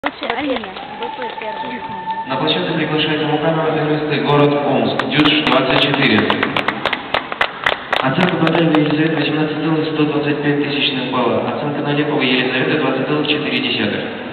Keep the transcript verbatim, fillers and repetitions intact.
Алина, БП первый. На площадку приглашается мукамера М город Омск, Дюш двадцать четыре. Оценка Батальевой Елизаветы восемнадцать целых сто двадцать пять тысячных балла. Оценка Налепова Елизаветы двадцать целых четыре десятых.